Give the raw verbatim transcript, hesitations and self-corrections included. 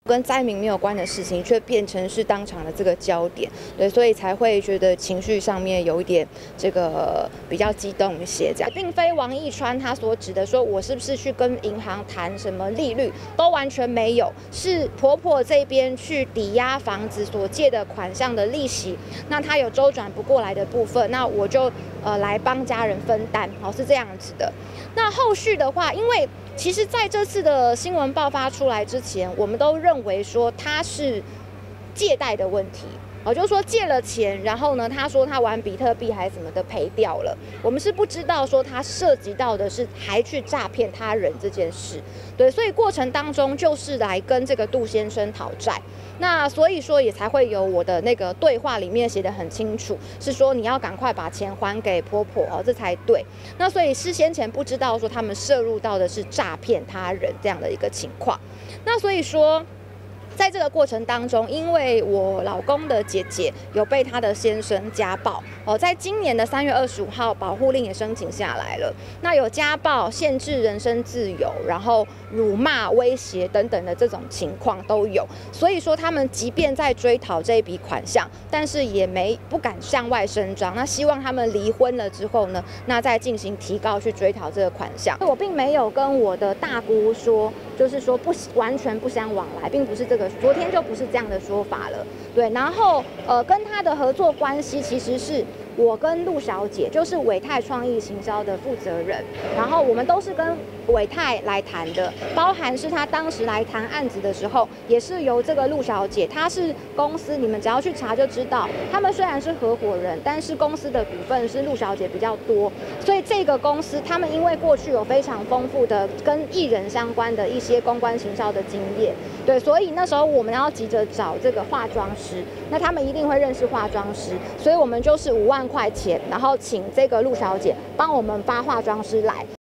跟灾民没有关的事情，却变成是当场的这个焦点，对，所以才会觉得情绪上面有一点这个比较激动一些，这样，并非王一川他所指的说我是不是去跟银行谈什么利率，都完全没有，是婆婆这边去抵押房子所借的款项的利息，那他有周转不过来的部分，那我就呃来帮家人分担，好，是这样子的。那后续的话，因为其实在这次的新闻爆发出来之前，我们都认为说他是借贷的问题，哦，就是说借了钱，然后呢，他说他玩比特币还是什么的赔掉了，我们是不知道说他涉及到的是还去诈骗他人这件事，对，所以过程当中就是来跟这个杜先生讨债，那所以说也才会有我的那个对话里面写得很清楚，是说你要赶快把钱还给婆婆哦，这才对。那所以是先前不知道说他们涉入到的是诈骗他人这样的一个情况，那所以说。在这个过程当中，因为我老公的姐姐有被他的先生家暴哦，在今年的三月二十五号，保护令也申请下来了。那有家暴、限制人身自由，然后辱骂、威胁等等的这种情况都有。所以说，他们即便在追讨这一笔款项，但是也没不敢向外声张。那希望他们离婚了之后呢，那再进行提告去追讨这个款项。我并没有跟我的大姑说，就是说不完全不相往来，并不是这个。昨天就不是这样的说法了，对，然后呃，跟他的合作关系其实是我跟陆小姐，就是伟泰创意行销的负责人，然后我们都是跟伟泰来谈的，包含是他当时来谈案子的时候，也是由这个陆小姐，她是公司，你们只要去查就知道，他们虽然是合伙人，但是公司的股份是陆小姐比较多，所以这个公司他们因为过去有非常丰富的跟艺人相关的一些公关行销的经验，对，所以那时候我们要急着找这个化妆师，那他们一定会认识化妆师，所以我们就是五万块钱，然后请这个陆小姐帮我们发化妆师来。